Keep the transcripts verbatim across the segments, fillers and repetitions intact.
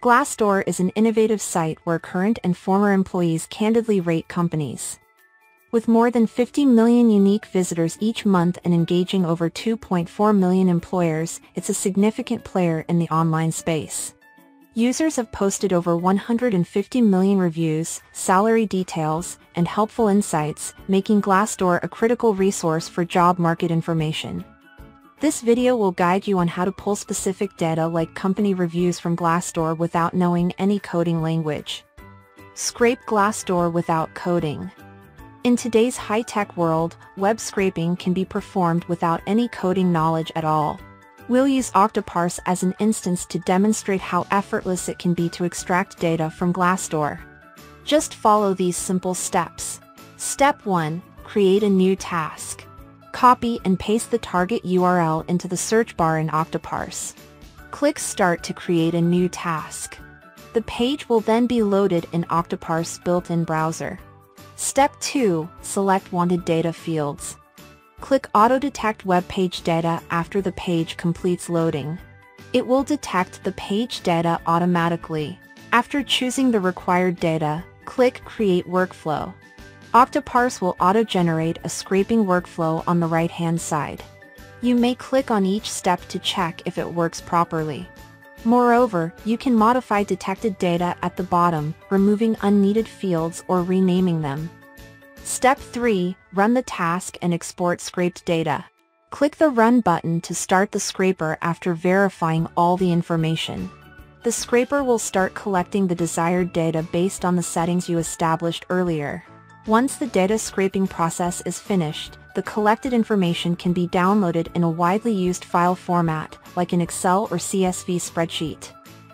Glassdoor is an innovative site where current and former employees candidly rate companies. With more than fifty million unique visitors each month and engaging over two point four million employers, it's a significant player in the online space. Users have posted over one hundred fifty million reviews, salary details, and helpful insights, making Glassdoor a critical resource for job market information. This video will guide you on how to pull specific data like company reviews from Glassdoor without knowing any coding language. Scrape Glassdoor without coding. In today's high-tech world, web scraping can be performed without any coding knowledge at all. We'll use Octoparse as an instance to demonstrate how effortless it can be to extract data from Glassdoor. Just follow these simple steps. Step one. Create a new task. Copy and paste the target U R L into the search bar in Octoparse. Click Start to create a new task. The page will then be loaded in Octoparse's built-in browser. Step two. Select wanted data fields. Click Auto Detect Web Page Data after the page completes loading. It will detect the page data automatically. After choosing the required data, click Create Workflow. Octoparse will auto-generate a scraping workflow on the right-hand side. You may click on each step to check if it works properly. Moreover, you can modify detected data at the bottom, removing unneeded fields or renaming them. Step three. Run the task and export scraped data. Click the Run button to start the scraper after verifying all the information. The scraper will start collecting the desired data based on the settings you established earlier. Once the data scraping process is finished, the collected information can be downloaded in a widely used file format, like an Excel or C S V spreadsheet.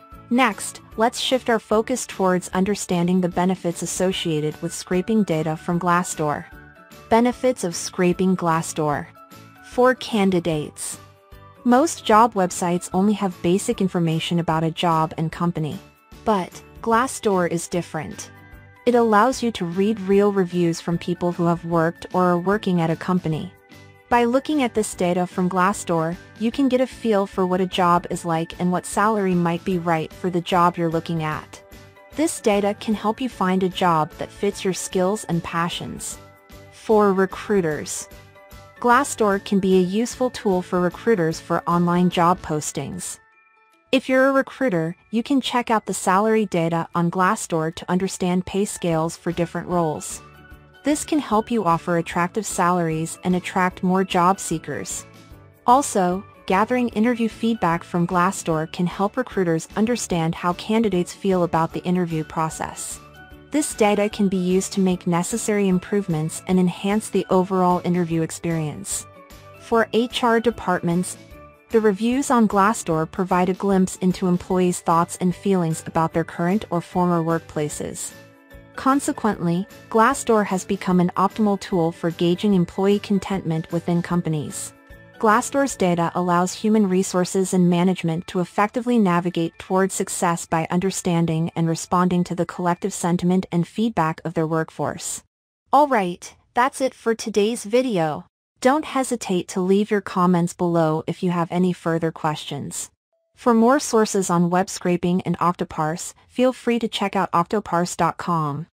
Next, let's shift our focus towards understanding the benefits associated with scraping data from Glassdoor. Benefits of scraping Glassdoor. For candidates. Most job websites only have basic information about a job and company. But Glassdoor is different. It allows you to read real reviews from people who have worked or are working at a company. By looking at this data from Glassdoor, you can get a feel for what a job is like and what salary might be right for the job you're looking at. This data can help you find a job that fits your skills and passions. For recruiters. Glassdoor can be a useful tool for recruiters for online job postings. If you're a recruiter, you can check out the salary data on Glassdoor to understand pay scales for different roles. This can help you offer attractive salaries and attract more job seekers. Also, gathering interview feedback from Glassdoor can help recruiters understand how candidates feel about the interview process. This data can be used to make necessary improvements and enhance the overall interview experience. For H R departments, the reviews on Glassdoor provide a glimpse into employees' thoughts and feelings about their current or former workplaces. Consequently, Glassdoor has become an optimal tool for gauging employee contentment within companies. Glassdoor's data allows human resources and management to effectively navigate toward success by understanding and responding to the collective sentiment and feedback of their workforce. Alright, that's it for today's video. Don't hesitate to leave your comments below if you have any further questions. For more sources on web scraping and Octoparse, feel free to check out octoparse dot com.